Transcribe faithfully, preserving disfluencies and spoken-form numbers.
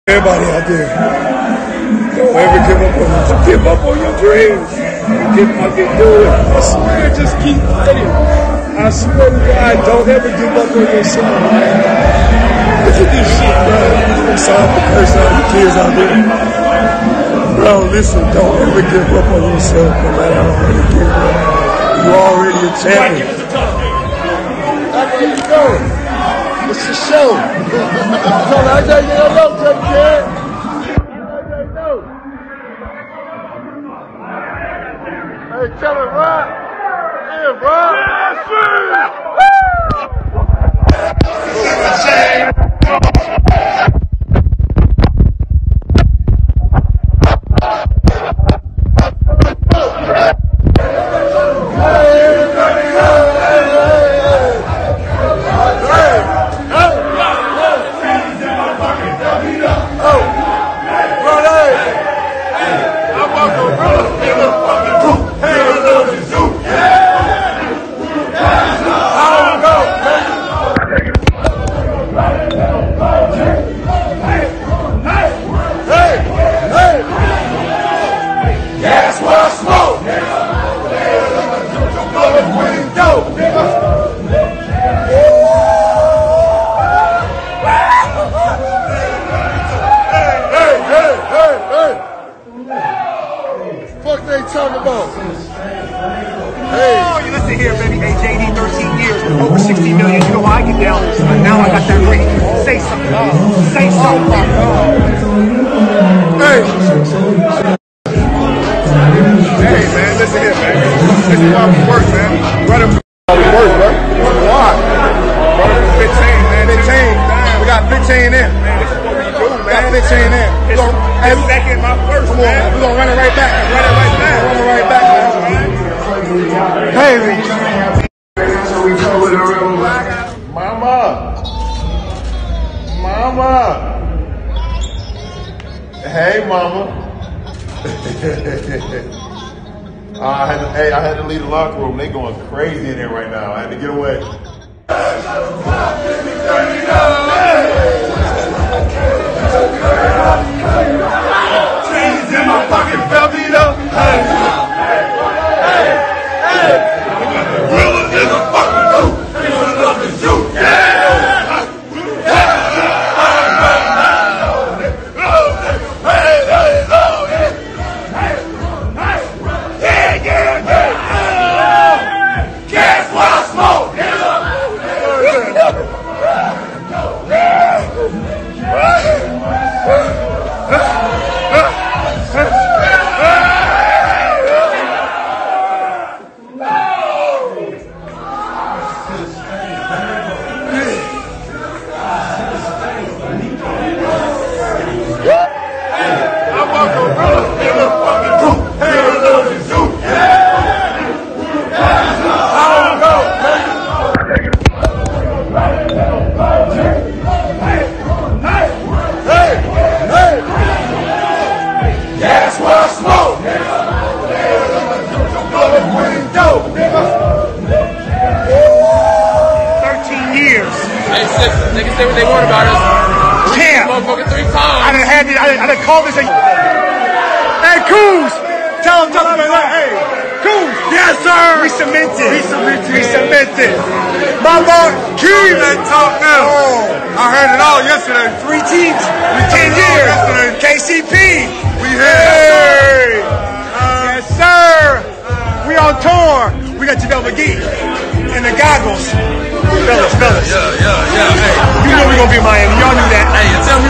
Everybody out there, don't ever give up on your, give up on your dreams. You can fucking do it. I swear, just keep fighting. I swear to God, don't ever give up on yourself. Look at this shit, bro. I'm sorry for cursing all the kids out there. Bro, listen, don't ever give up on yourself, no matter how hard you get. You're already a champion. That's where you going. It's a show. I tell you, I know, Jay Kid. Hey, tell him, Rob. Yeah, Rob. Fuck they talking about? Hey. Oh, you listen here, baby. Hey, J D, thirteen years, over sixty million. You know why I get down? Now I got that ring. Say something. Say something. Hey. Hey, man, listen here, man. This is why we work, man. Run up we work, bro. Why? Run up fifteen, man. fifteen. We got fifteen in. Man, this is what we do, man. We got fifteen in. We gon' hey, second, my first, come on, man. We're gonna run it right back. Run it right back. Run it right back, man. Hey, Mama. Mama. Hey, Mama. uh, I had to, hey, I had to leave the locker room. They going crazy in there right now. I had to get away. Chains in my fucking belly, though. Hey, hey, hey. Gorilla in the fucking suit. Gorilla in the suit. Yeah. Niggas say what they want about us. Yeah. Motherfucker three times. I done had it. I done, I done called this a... Hey, Coos! Tell him, tell him, hey, Coos! Yes, sir! We cemented. We cemented. We cemented. My Lord, Keys! That talk now. Oh, I heard it all yesterday. Three teams. We ten years. Yesterday. K C P. We had. Hey. Uh, yes, sir. Uh, we on tour. We got Janelle McGee and the goggles. Fellas, fellas. Yeah, yeah, yeah. Hey, you know we're gonna be in Miami. Y'all knew that. Hey, tell